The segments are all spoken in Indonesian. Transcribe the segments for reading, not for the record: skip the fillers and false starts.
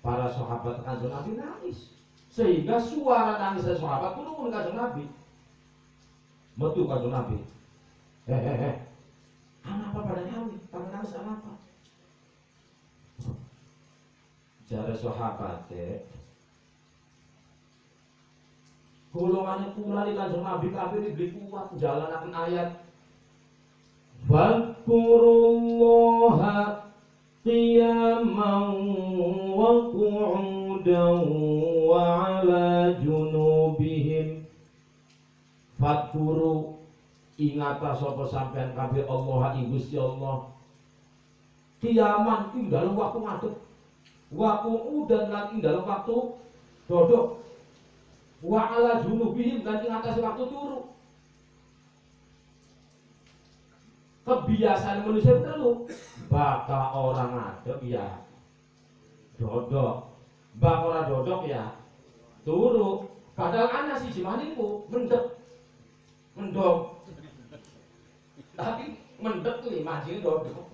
para sahabat kanjeng Nabi nangis. Sehingga suara nangis dari sahabat turun kanjeng Nabi. Metu kanjeng Nabi. Apa pada nangis? Pada nangis apa? Jare sahabat golongannya kula di kanjeng Nabi kabeh dibeli kuat jalanaken ayat Fadkurullaha qiyaman wa qu'udan wa ala junubihim. Fadkuru ingata sapa sampean kabeh Allah ing Gusti Allah. Qiyaman ing dalem waktu ngadeg. Wa qu'udan lan ing dalem waktu dodok. Wa ala junubihim dan ing atase waktu turu. Kebiasaan manusia itu bakal orang ngadeg ya dodok, bakal orang dodok ya turu. Padahal anak si jimaniku mendok, tapi mendek lima jil dodok.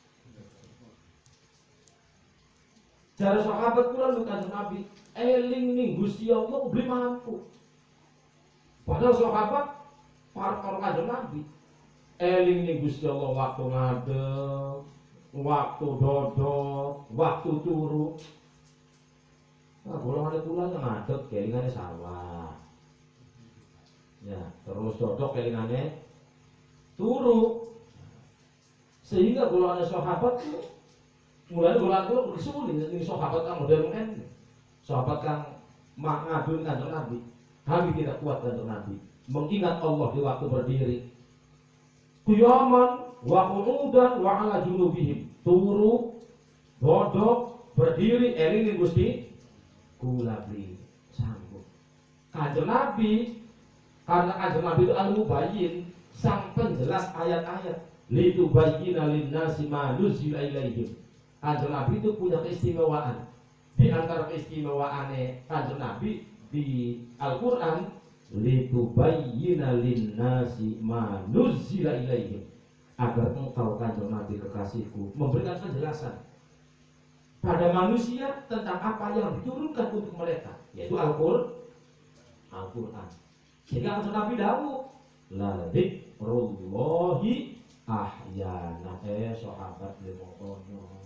Jare sahabat kula lu kanjeng Nabi, eling ning Gusti Allah beli mampu. Padahal sahabat para kanjeng Nabi eling ning Gusti Allah waktu ngadeg, waktu dodok, waktu turu. Nah, golongan kula yang ngadeg kelingane sawah. Ya, terus dodok kelingane turu. Sehingga golongan sahabat itu mulai golongan kula bersulit ning sahabat kang model mungkin. Sahabat kang ngadu kanjeng Nabi. Kami tidak kuat kanjeng Nabi. Mengingat Allah di waktu berdiri. Qiyaman wa qu'udan wa ala junubihim. Turu, dodok, berdiri, eling Gusti kula beli sanggup. Kanjeng Nabi karena kanjeng Nabi itu al-mubayyin, sang penjelas ayat-ayat. Litubayyina lin-nasi ma nuzila ilaihim. Kanjeng Nabi itu punya keistimewaan. Di antara keistimewaannya kanjeng Nabi di Al-Qur'an, litubayyina lin-nasi ma nuzila ilaihim, agar engkau kanjeng Nabi kekasihku memberikan penjelasan pada manusia tentang apa yang diturunkan untuk mereka, yaitu Al-Qur'an. Sehingga kanjeng Nabi dawuh, la dzikrullahi ahyana. Sahabat lemono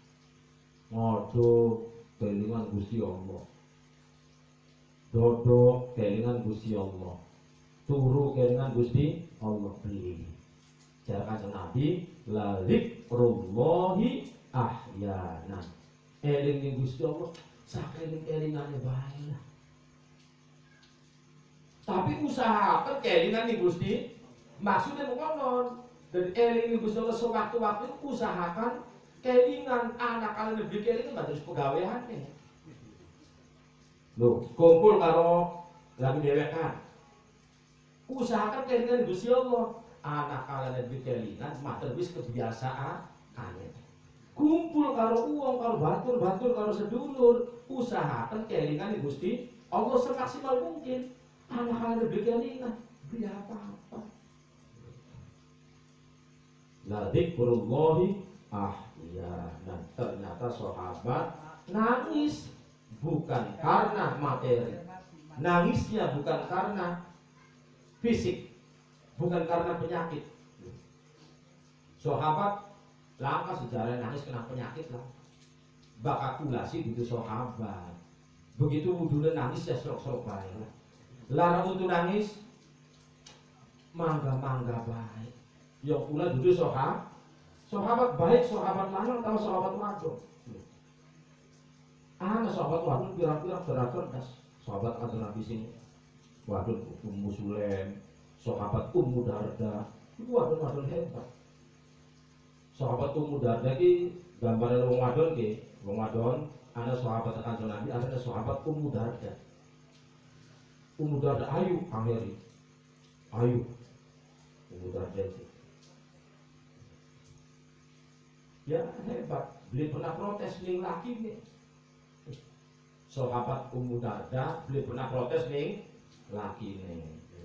ngodo kelingan Gusti Allah, dodok kelingan Gusti Allah, turu kelingan Gusti Allah beli. Cara kanjeng Nabi, la dzikrullahi ahyana. Eling ning Gusti Allah sakeling-elingane bae lah. Tapi usahakan kelingan ning Gusti, maksudnya ngono. Dan eling ning Gusti Allah sewaktu-waktu usahakan kelingan anak kalian lebih kelingan nggak terus pegaweane. Loh, kumpul karo lagi dewekan. Usahakan kelingan Gusti Allah. Anak kalian lebih kelingan, mah terus kebiasaan kalian. Kumpul karo uang, karo batur, karo sedulur. Usahakan kelingan Gusti Allah semaksimal mungkin. Anak kalian lebih kelingan, beli apa-apa. La dzikrullahi ya, dan ternyata sahabat nangis bukan karena materi, nangisnya bukan karena fisik, bukan karena penyakit. Sahabat lama sejarah nangis kena penyakit lah, bakakulasi gitu sahabat. Begitu wudhunya nangis ya serok-serok baik lah. Larang untuk nangis, mangga-mangga baik. Yang pula duduk sahabat baik, sahabat lanang atau sahabat wadon. Sahabat wadon pirang-pirang cerdas. Sahabat kanjeng Nabi sing wadon Ummu Sulaim, sahabat Ummu Darda, itu wadon hebat. Sahabat Ummu Darda ki gambaran wong wadon ki, wong wadon ana sahabat kanjeng Nabi, ana sahabat Ummu Darda. Ummu Darda ayu panggeri. Ayu. Ummu Darda itu. Ya hebat, beliau pernah protes ning laki nih. Sahabat Ummu Darda, beliau pernah protes ning laki nih.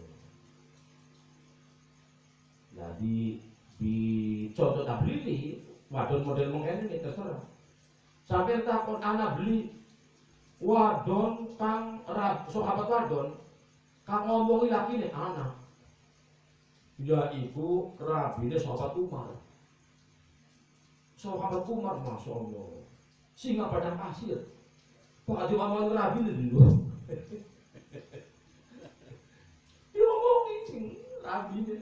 Jadi di contoh tak beli wadon model mungkin ini terserah. Sampai takut anak beli wadon kang sahabat wadon kang ngomongi lakine anak. Ya iku rabine sahabat Umar. Sahabat Umar Masya Allah singa padang pasir. Kok aja ngomongin rabine dulu. Dia ngomongin rabine.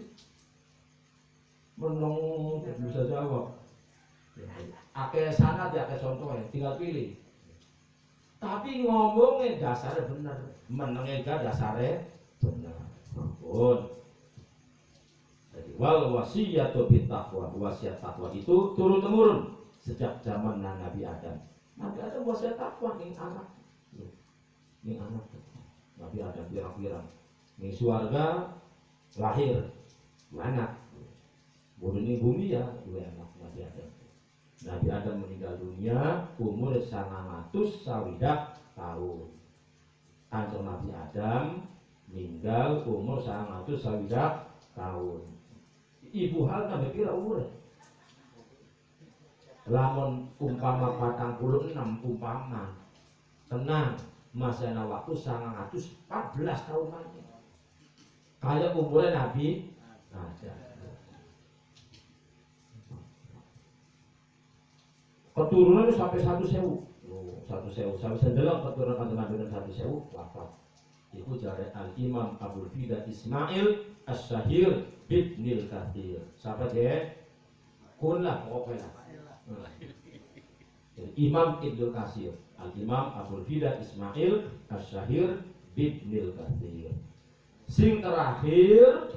Menong bisa jawab. Akeh sanad ya akeh contohnya, tinggal pilih. Tapi ngomongnya dasarnya bener, menenge dasarnya bener. Ampun. Jadi wal wasiyatu bit taqwa, wasiat takwa itu turun temurun sejak zaman Nabi Adam. Nabi Adam wasiat takwa ning anak. Ning anak. Nabi Adam pirang-pirang. Ning swarga lahir anak. Bodoh ning bumi ya dua anak Nabi Adam. Nabi Adam meninggal dunia umur 900 sawidak tahun. Kanjeng Nabi Adam meninggal umur 900 sawidak tahun. Ibu hal nabi kira umur. Lamun umpama 46 umpama. Tenang, masih ada waktu 914 tahun lagi. Kayak umurnya Nabi Adam. Keturunan sampai 1.000. Oh, 1.000 sampai sendelok keturunan kanjeng Nabi 1.000 wafat. Iku jare Al-Imam Abul Fida Ismail As-Syahir Ibnil Katsir. Siapa dia? Kunlah pokoknya. Imam Ibnul Katsir. Al-Imam Abul Fida Ismail As-Syahir Ibnil Katsir. Sing terakhir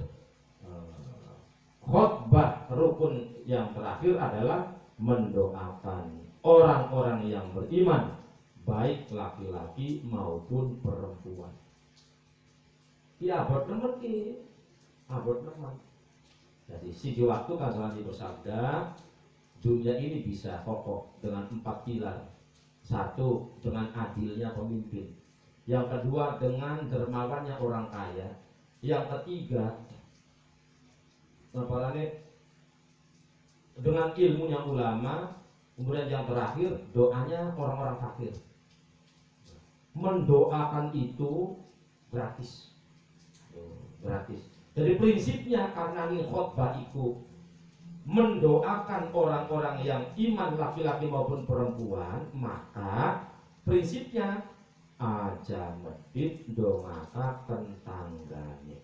khutbah rukun yang terakhir adalah mendoakan orang-orang yang beriman, baik laki-laki maupun perempuan. Ya abot nemen ki, abot nemen. Jadi siji waktu kanjeng Nabi bersabda, dunia ini bisa kokoh dengan 4 pilar. 1, dengan adilnya pemimpin. Yang kedua, dengan dermawannya orang kaya. Yang ketiga, dengan ilmunya ulama. Kemudian yang terakhir, doanya orang-orang fakir. Mendoakan itu gratis. Gratis. Jadi prinsipnya karena ini khutbah itu mendoakan orang-orang yang iman laki-laki maupun perempuan, maka prinsipnya aja medit ndongakaken tanggane.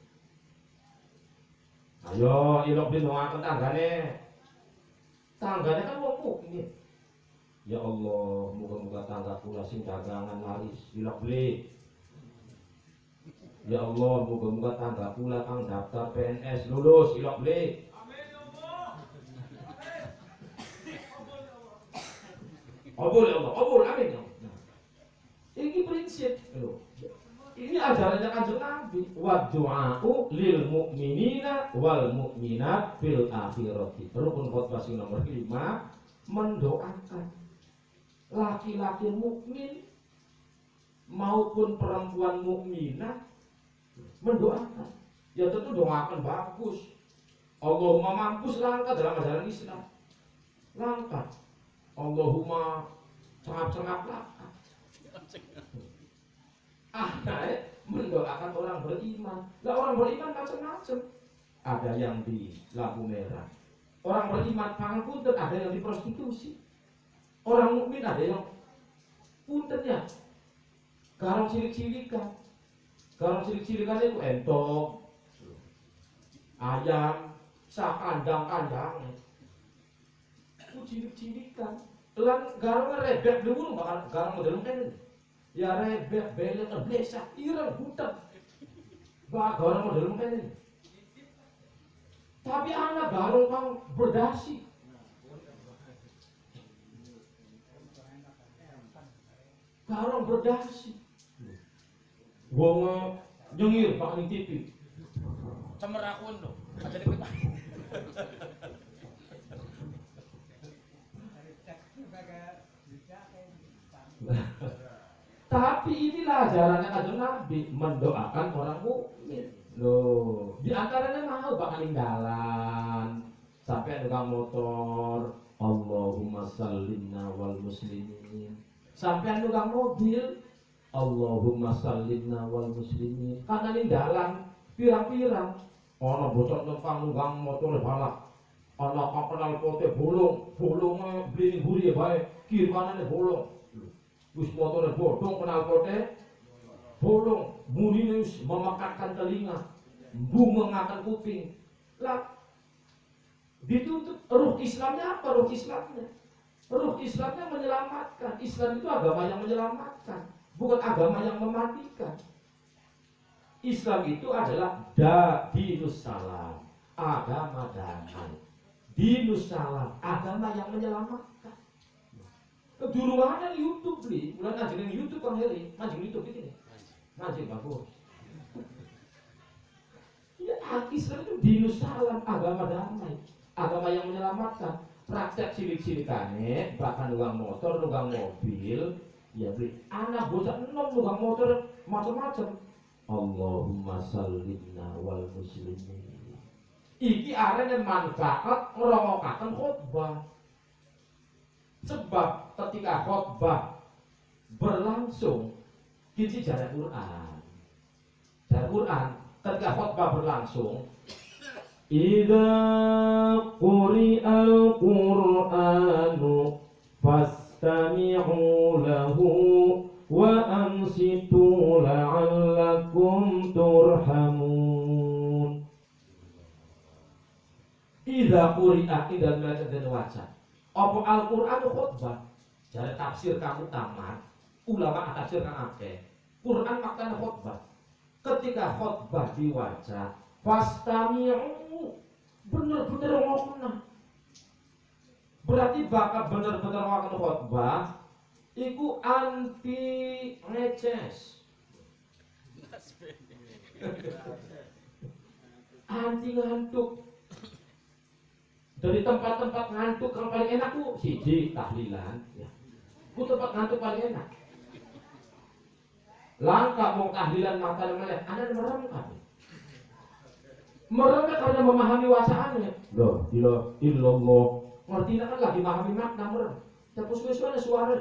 Ayo ilok ndongakaken tanggane. Tanggane kan wong mukmin. Ya Allah, muga-muga tangga kula sing dagangan laris ilok beli. Ya Allah, moga-moga tangga pula kang daftar PNS lulus ilok beli. Amin ya Allah. Obul ya Allah, obul amin ya. Nah, ini prinsip loh. Ini ajarannya kanjeng Nabi. Wa du'a'u lil mu'minina wal mu'minat fil akhirati. Rukun khutbah sing nomor 5, mendoakan laki-laki mukmin maupun perempuan mukminah, mendoakan. Ya tentu doakan bagus. Allahumma mampus langka dalam ajaran Islam. Langka. Allahumma cengap-cengap langka. Mendoakan orang beriman. Lah orang beriman macam-macam. Ada yang di lampu merah. Orang beriman pangan punten, ada yang di prostitusi. Orang mukmin ada yang puntennya garong cilik-cilikan. Garong cilik-cilikan itu entok, ayam, sak kandang-kandang. Itu cilik-cilikan. Lan garong rebek dulu bakal garong model kene. Ya rebek belek blesak ireng hutek. Bak garong model kene. Tapi anak garong kang berdasi. Garong berdasi. Wong nyengir pak ning TV. Cemerakun lho. Aja dipet. Tapi inilah ajarannya kanjeng Nabi, mendoakan orang mukmin. Loh, di antaranya mau bakal dalan sampai tukang motor, Allahumma sallimna wal muslimin. Sampai tukang mobil, Allahumma sallimna wal muslimin. Karena ini dalam pirang-pirang. Ana bocah tentang nunggang motor balak. Ana kang kenal pote bolonge blining buri bae, kiri kanane bolong. Wis motore bodong kenal pote bolong, bunine wis memekakkan telinga, bungengaken kuping. Lah ditutup ruh Islamnya apa? Ruh Islamnya menyelamatkan. Islam itu agama yang menyelamatkan, bukan agama yang mematikan. Islam itu adalah dinus salam, agama damai. Dinus salam, agama yang menyelamatkan. Keduruannya YouTube beli, bulan ngajiin YouTube Kang Heri, ngajiin YouTube ini, ngajiin bagus. Ya, Islam itu dinus salam, agama damai, agama yang menyelamatkan. Praktek silik-silikane, bahkan nunggang motor, nunggang mobil, ya beli. Anak bocah enom nunggang motor macam-macam. Allahumma sallimna wal muslimin. Iki arene manfaat ngrungokaken khotbah. Sebab ketika khotbah berlangsung kisi jare Quran. Jare Quran ketika khotbah berlangsung, idza quri'al Qur'anu fastami'u lahu wa ansitu la'allakum turhamun. Idza quri'a idza dan waca. Apa Al-Qur'an khutbah? Jare tafsir kamu tamat, ulama tafsir kang akeh. Quran maknane khutbah. Ketika khutbah diwaca, fastami'u, bener-bener ngokna. Berarti bakal bener-bener ngokna khutbah. Iku anti ngeces, anti ngantuk. Dari tempat-tempat ngantuk yang paling enak ku siji tahlilan, ya. Ku tempat ngantuk paling enak. Langkah mau tahlilan mata melek, Anda merem kan? Meremnya karena memahami wacaannya. Loh, illallah. Ngerti kan lagi memahami makna merem. Tapi suara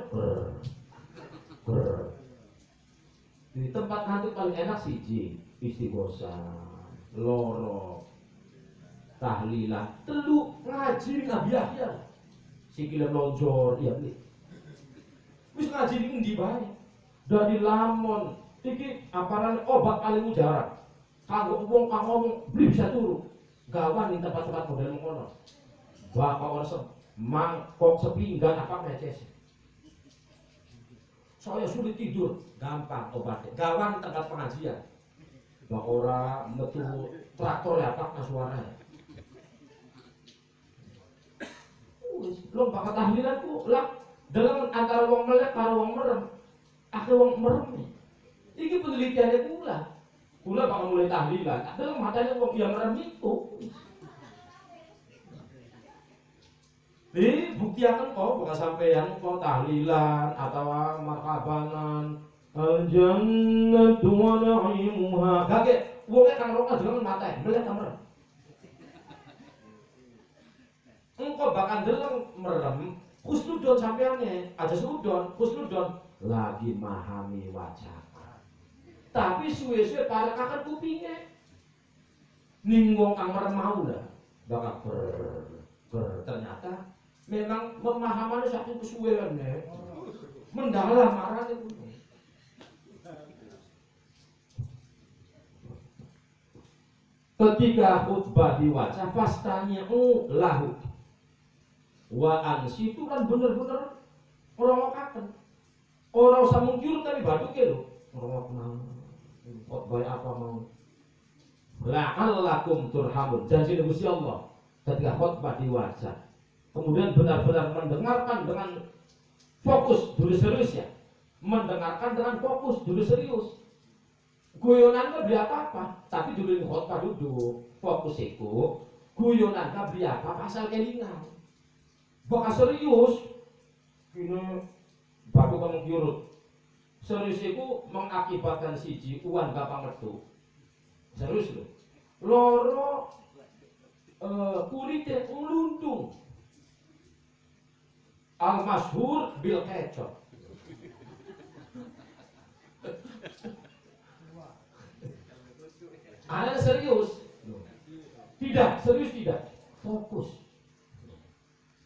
di tempat ngantuk paling enak siji istighosah, loro, tahlilan, telu ngaji Nabi Yahya, sikile lonjor, ya beli. Wis ngaji ini ngendi bae? Dari lamun iki aparan obat paling mujarab. Kanggo wong kang ngomong beli bisa turu. Gawan ning tempat-tempat model ngono. Bapak orang mangkok sepinggan apa meces. Saya sulit tidur, gampang obatnya. Gawan tempat pengajian. Bakora metu traktor ya apa suaranya. Lo bakal tahlilan ku lah dalam antara wong melek karo wong merem. Akhir wong merem. Iki penelitiannya pula. Pula bakal mulai tahlilan. Dalam matanya wong yang merem itu. Bukti akan kau bukan sampeyan kau tahlilan atau markabanan al-jannatu wa na'imuha. Gage wonge kang roka dengan mata melihat merem. Engkau bakal deleng merem husnudon sampeyannya aja sudon husnudon lagi memahami wacana. Tapi suwe-suwe para kakak kupingnya ning wong kang merem mau lah bakal ternyata memang pemahamannya satu kesuwen ya, mendalam marahnya itu. Ketika khutbah diwaca, fastami'u lahu wa ansitu kan bener-bener ngrungokaken. Ora usah mungkir tapi baduke lho. Ngrungokna khutbah apa mau. La'allakum turhamun. Janji Gusti Allah ketika khutbah diwaca. Kemudian benar-benar mendengarkan dengan fokus dulu serius ya, mendengarkan dengan fokus dulu serius. Guyonan gak beli apa-apa, tapi dulu ini khotbah duduk fokus itu. Guyonan gak beli apa asal kelingan. Bakal serius, ini baru kamu kiurut. Serius itu mengakibatkan siji uang gak pametu. Serius loh. Loro kulitnya meluntung. Al-masyhur bil kecot. Anda serius? Tidak, serius tidak. Fokus.